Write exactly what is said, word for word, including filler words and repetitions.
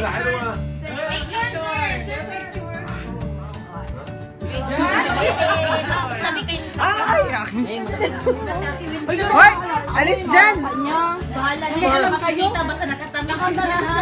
Picture, sir! Sabi kayo nito. Hoy! Alis dyan! Bahala niya. Makakita basta nakatabi sila.